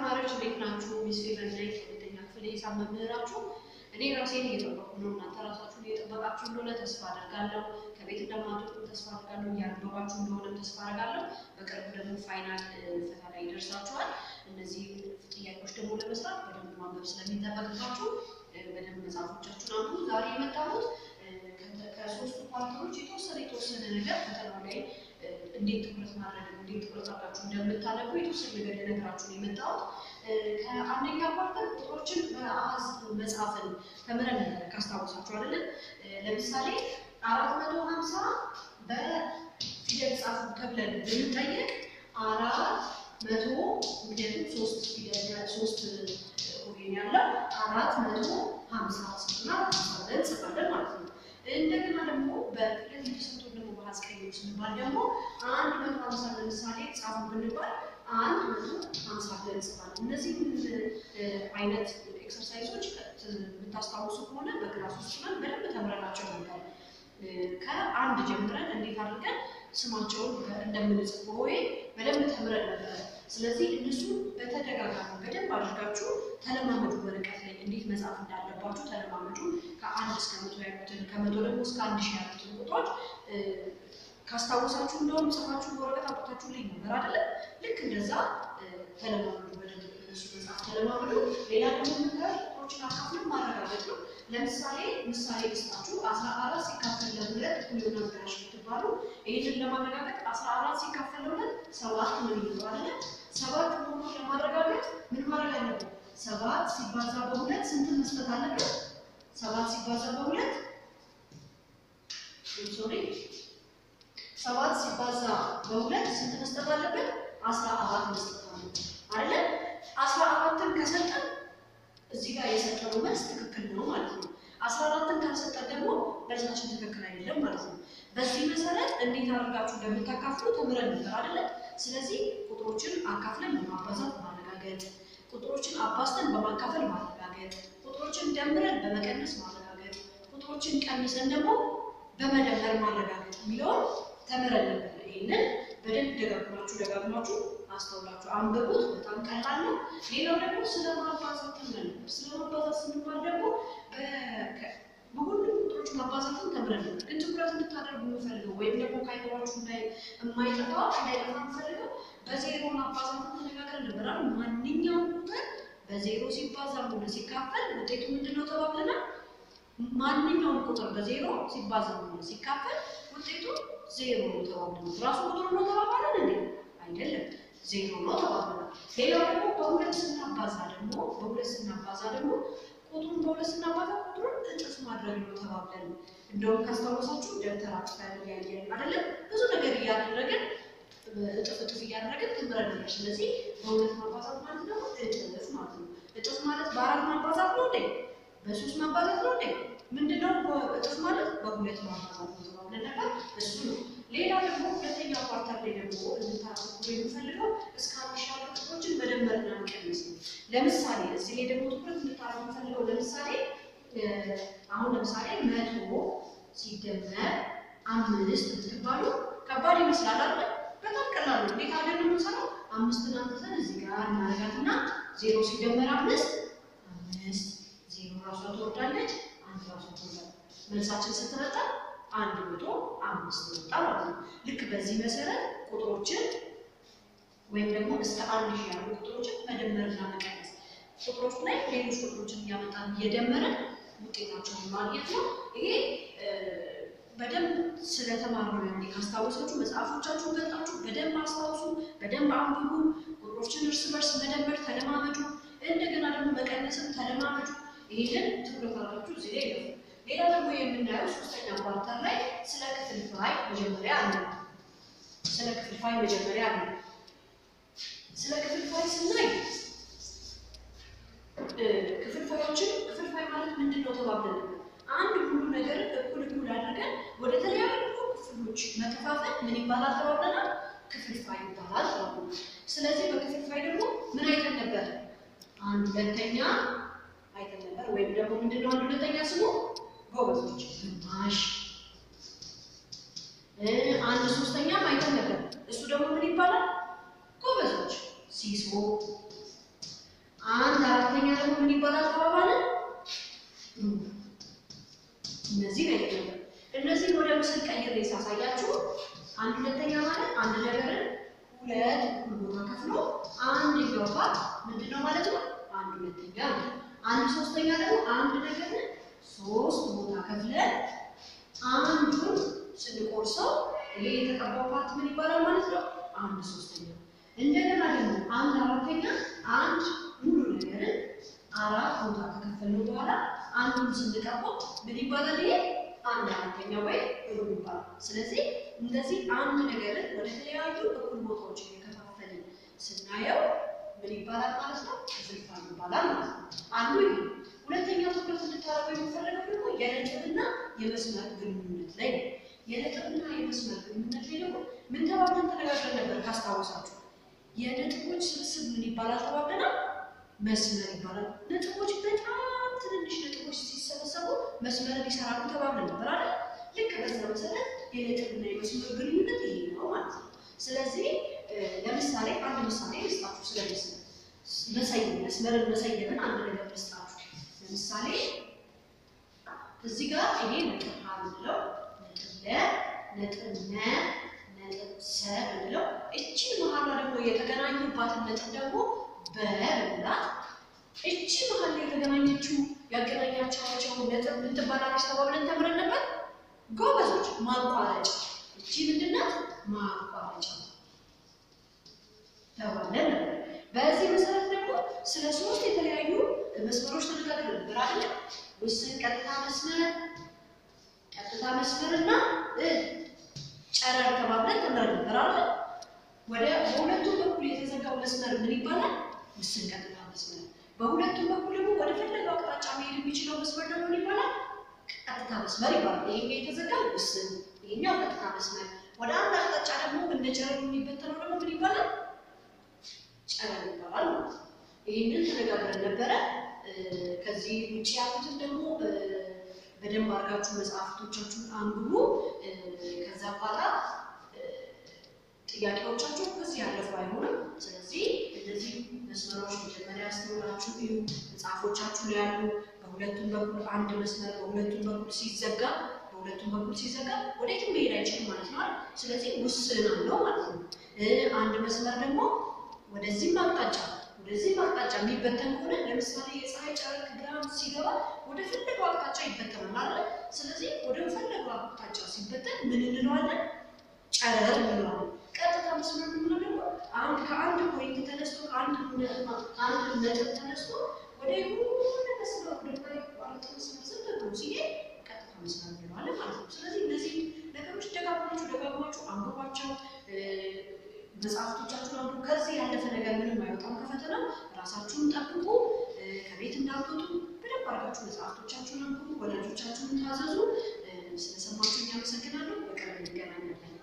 ተማሪዎች እንዴት ናችሁ? ሚስ ፌቨን ላይ ሁለተኛ ክፍል የሂሳብ መምህራችሁ እኔ ራሴን እየጠበቅኩ ነው። እናንተ ራሳችሁን እየጠበቃችሁ እንደሆነ ተስፋ አደርጋለሁ። ከቤት እንደማትወጡ ተስፋ አደርጋለሁ። እያነበባችሁ እንደሆነ ተስፋ አደርጋለሁ። በቅርቡ ደግሞ ፋይናል ፈተና ላይ ይደርሳችኋል። እነዚህ ጥያቄዎች ደግሞ ለመስራት በደንብ ማንበብ ስለሚጠበቅባችሁ በደንብ መጽሐፎቻችሁን አንብቡ። ዛሬ የመጣሁት ከሶስቱ ፓርቶች የተወሰነ ነገር ፈተናው ላይ እንዴት ትኩረት ማድረግ እንዴት ትኩረት አድርጋችሁ እንደምታነቡ የተወሰነ ነገር ልነግራችሁ ነው የመጣሁት። ከአንደኛ ፓርት ቁጥሮችን በአሃዝ መጻፍን ተምረን ካስታወሳችሁ አይደል? ለምሳሌ 450 በፊደል ጻፉ ተብለን ብንጠየቅ 400 ምክንያቱም 3 ፊደል 3 ኦቬን ያለው 450 እና 50 ብለን እንጽፋለን ማለት ነው። እንደገና ደግሞ በፊደል የተሰጡ ደግሞ በአሃዝ ቀይሮች ስንባል ደግሞ 150 ለምሳሌ ጻፉ ብንባል 150 ብለን እንጽፋለን። እነዚህ አይነት ኤክሰርሳይዞች ብታስታውሱ ከሆነ በክላስ ውስጥ ሆነን በደንብ ተምረናቸው ነበር። ከአንድ ጀምረን እንዴት አድርገን ስማቸውን እንደምንጽፍ ወይ በደንብ ተምረን ነበር። ስለዚህ እነሱ በተደጋጋሚ በደንብ አድርጋችሁ ተለማመዱ። ወረቀት ላይ እንዴት መጻፍ እንዳለባችሁ ተለማመዱ። ከ1 እስከ 100 ያሉትን ከ100 ደግሞ እስከ 1000 ያሉትን ቁጥሮች ካስታወሳችሁ እንደውም ጽፋችሁ ወረቀት አውጥታችሁ ላይ ነበር አይደል? ልክ እንደዛ ተለማመዱ። በደንብ እነሱ መጻፍ ተለማመዱ። ሌላ ደግሞ ምንድነው ቁጥሮችን አካፍለን ማረጋገጥ ነው። ለምሳሌ ምሳሌ ልስጣችሁ። 14 ሲካፈል ለ2 እኩል ይሆናል ብላችሁ ብትባሉ ይሄንን ለማረጋገጥ 14 ሲካፈል ለ2 7 ነው ይባላል። 7 መሆኑን ለማረጋገጥ ምን ማድረግ አለብን? 7 ሲባዛ በ2 ስንት መስጠት አለብን? 7 ሲባዛ በ2 7 ሲባዛ በ2 ስንት መስጠት አለብን? 14 መስጠት አለብን አይደል? 14ን ከሰጠን እዚህ ጋር የሰጠነው መልስ ትክክል ነው ማለት ነው። 14ን ካልሰጠን ደግሞ መልሳችን ትክክል አይደለም ማለት ነው። በዚህ መሰረት እንዴት አድርጋችሁ እንደምታካፍሉ ተምረን ነበር አይደል? ስለዚህ ቁጥሮችን አካፍለን በማባዛት ማረጋገጥ፣ ቁጥሮችን አባዝተን በማካፈል ማረጋገጥ፣ ቁጥሮችን ደምረን በመቀነስ ማረጋገጥ፣ ቁጥሮችን ቀንሰን ደግሞ በመደመር ማረጋገጥ የሚለውን ተምረን ነበር። ይሄንን በደንብ ደጋግማችሁ አስተውላችሁ አንብቡት። በጣም ቀላል ነው። ሌላው ደግሞ ስለማባዛት ተምረን ነበር። ስለማባዛት ስንባል ደግሞ በሁሉም ቁጥሮች ማባዛትን ተምረን ነበር። ግን ትኩረት እንድታደርጉ የምፈልገው ወይም ደግሞ ከአይምሯችሁ ላይ እንዳይጠፋ የምፈልገው በዜሮ ማባዛትን ተነጋግረን ነበር አይደል? ማንኛውም ቁጥር በዜሮ ሲባዛ ሆነ ሲካፈል ውጤቱ ምንድነው ተባብለናል? ማንኛውም ቁጥር በዜሮ ሲባዛ ሆነ ሲካፈል ውጤቱ ዜሮ ነው ተባብለናል። ራሱ ቁጥሩ ነው ተባብለን እንዴ? አይደለም፣ ዜሮ ነው ተባብለናል። ሌላው ደግሞ በሁለት ስናባዛ ደግሞ ቁጥሩን በሁለት ስናባዛ ቁጥሩን እጥፍ ማድረግ ነው ተባብለን። እንደውም ካስታወሳችሁ ደብተር አጥፋን ያያየን አይደለም? ብዙ ነገር እያደረግን እጥፍ እያደረግን ተምረን ነበር። ስለዚህ በሁለት ማባዛት ማለት ነው እጥፍ ማለት ነው። እጥፍ ማለት በ4 ማባዛት ነው እንዴ? በ3 ማባዛት ነው እንዴ? ምንድነው እጥፍ ማለት? በሁለት ማባዛት ነው ተባብለን ነበር። እሱ ነው። ሌላ ደግሞ ሁለተኛው ፓርት ላይ ደግሞ እንታረቁ የሚፈልገው እስከ 1000 ያሉ ቁጥሮችን መደመርና መቀነስ ነው። ለምሳሌ እዚህ ላይ ደግሞ ትኩረት እንድታረጉ የምፈልገው ለምሳሌ አሁን ለምሳሌ 100 ሲደመር 5 ብትባሉ ከባድ ይመስላል አይደል? በጣም ቀላል ነው። እንዴት አድርገን ነው የምንሰራው? 5ን አንተን እዚህ ጋር እናረጋትና 0 ሲደመር 5 0 ራሷ ትወርዳለች፣ 1 ራሷ ትወርዳለች። መልሳችን ስትመጣ 105 ወጣ ማለት ነው። ልክ በዚህ መሰረት ቁጥሮችን ወይም ደግሞ እስከ 1000 ያሉ ቁጥሮችን መደመርና መቀነስ፣ ቁጥሮች ላይ ሌሎች ቁጥሮችን እያመጣን እየደመረን ውጤታቸውን ማግኘት ነው። ይሄ በደንብ ስለተማርነው ያኔ ካስታወሳችሁ መጽሐፎቻችሁን ገልጣችሁ በደንብ አስታውሱ፣ በደንብ አንብቡ። ቁጥሮችን እርስ በርስ መደመር ተለማመዱ። እንደገና ደግሞ መቀነስም ተለማመዱ። ይሄንን ትኩረት አድርጋችሁ እዚህ ላይ ነው። ሌላ ደግሞ የምናየው ሶስተኛ ኳርተር ላይ ስለ ክፍልፋይ መጀመሪያ አለ። ስለ ክፍልፋይ ስናይ ክፍልፋይ ማለት ምንድነው ተባብለን አንድ ሁሉ ነገር እኩል አድርገን ወደ ተለያዩ ክፍሎች መከፋፈል ምን ይባላል ተባብለናል? ክፍልፋይ ይባላል ተባብለናል። ስለዚህ በክፍልፋይ ደግሞ ምን አይተን ነበር? አንድ ሁለተኛ አይተን ነበር። ወይም ደግሞ ምንድነው አንድ ሁለተኛ ስሙ? ጎበዞች ግማሽ። አንድ ሶስተኛ አይተን ነበር። እሱ ደግሞ ምን ይባላል? ጎበዞች ሲሶ። አንድ አራተኛ ደግሞ ምን ይባላል ተባባለ? እነዚህ ነው። እነዚህ ወደ ምስል ቀይሬ ሳሳያችሁ አንድ ሁለተኛ ማለት አንድ ነገርን ሁለት ቦታ ከፍሎ አንደኛው ፓርት ምንድነው ማለት ነው? አንድ ሁለተኛ ነው። አንድ ሶስተኛ ደግሞ አንድ ነገርን ሶስት ቦታ ከፍለን አንዱን ስንቆርሰው ይሄ የተቀባው ፓርት ምን ይባላል ማለት ነው? አንድ ሶስተኛ። እንደገና ደግሞ አንድ አራተኛ አንድ ሙሉ ነገርን አራት ቦታ ከከፈልነው በኋላ አንዱን ስንቀባው ምን ይባላል? ይሄ አንድ አራተኛ ወይ ሩብ ይባላል። ስለዚህ እንደዚህ አንድ ነገርን ወደ ተለያዩ እኩል ቦታዎች እየከፋፈልን ስናየው ምን ይባላል ማለት ነው? ክፍልፋይ ይባላል ማለት ነው። አንዱ ይሄ። ሁለተኛው ትኩረት እንድታደርጉ የሚፈልገው ደግሞ የነጥብና የመስመር ግንኙነት ላይ ነው። የነጥብና የመስመር ግንኙነት ላይ ደግሞ ምን ተባብለን ተነጋግረን ነበር ካስታወሳችሁ? የነጥቦች ስብስብ ምን ይባላል ተባብለናል? መስመር ይባላል። ነጥቦች በጣም ትንንሽ ነጥቦች ሲሰበሰቡ መስመር ይሰራሉ ተባብለን ነበር አይደል? ልክ በዛ መሰረት የነጥብና የመስመር ግንኙነት ይሄ ነው ማለት ነው። ስለዚህ ለምሳሌ አንድ ምሳሌ ልስጣችሁ። ስለመስመር መሰየም መስመርን መሰየምን አንድ ነገር ልስጣችሁ። ለምሳሌ እዚህ ጋር ይሄ ነጥብ ሀ ብንለው ነጥብ ለ ነጥብ ነ ነጥብ ሰ ብንለው እቺ መሀሏ ደግሞ የተገናኙባትን ነጥብ ደግሞ በብላት እቺ መሀል ላይ የተገናኘችው ያገናኛቸው ነጥብ ምን ትባላለች ተባብለን ተምረን ነበር? ጎበዞች ማቋረጫ። እቺ ምንድን ናት? ማቋረጫ ተባብለን ነበር። በዚህ መሰረት ደግሞ ስለ ሶስት የተለያዩ መስመሮች ተነጋግረን ነበር አይደል? ውስን ቀጥታ መስመርና ጨረር ተባብለን ተምረን ነበር አይደል? በሁለቱም በኩል የተዘጋው መስመር ምን ይባላል? ውስን ቀጥታ መስመር። በሁለቱም በኩል ደግሞ ወደ ፈለገው አቅጣጫ መሄድ የሚችለው መስመር ደግሞ ምን ይባላል? ቀጥታ መስመር ይባላል። ይሄኛው የተዘጋው ውስን፣ ይሄኛው ቀጥታ መስመር። ወደ አንድ አቅጣጫ ደግሞ እንደ ጨረር የሚበተነው ደግሞ ምን ይባላል? ጨረር ይባላል ማለት ነው። ይሄንን ተነጋግረን ነበረ። ከዚህ ውጪ ያሉትን ደግሞ በደንብ አድርጋችሁ መጽሐፍቶቻችሁን አንብቡ። ከዛ በኋላ ጥያቄዎቻችሁ ከዚህ ያለፉ አይሆንም። ስለዚህ እነዚህ መስመሮች መጀመሪያ አስተውላችሁ እዩ። መጽሐፎቻችሁ ላይ ያሉ በሁለቱም በኩል አንድ መስመር በሁለቱም በኩል ሲዘጋ ወዴትም መሄድ አይችልም ማለት ነው። ስለዚህ ውስን አለው ማለት ነው። አንድ መስመር ደግሞ ወደዚህም አቅጣጫ የሚበተን ከሆነ ለምሳሌ የፀሐይ ጨረር ግራም ሲገባ ወደ ፈለገው አቅጣጫ ይበተናል አይደል? ስለዚህ ወደ ፈለገው አቅጣጫ ሲበተን ምን እንለዋለን? ጨረር እንለዋለን። ቀጥታ መስመር የምንለው ደግሞ ከአንድ ፖይንት ተነስቶ ከአንድ ነጥብ ተነስቶ ወደ የሆነ መስመር ወደ ማለት መስመር ዝም ብሎ ሲሄድ ቀጥታ መስመር እንለዋለን ማለት ነው። ስለዚህ እነዚህ ነገሮች ደጋግማችሁ አንብቧቸው። መጽሐፍቶቻችሁን አንዱ ከዚህ ያለፈ ነገር ምንም አይወጣም ከፈተና። ራሳችሁን ጠብቁ፣ ከቤት እንዳትወጡ በደንብ አድርጋችሁ መጽሐፍቶቻችሁን አንብቡ፣ ወላጆቻችሁን ታዘዙ። ስለሰማችሁኝ አመሰግናለሁ። በቀጣይ እንገናኛለን።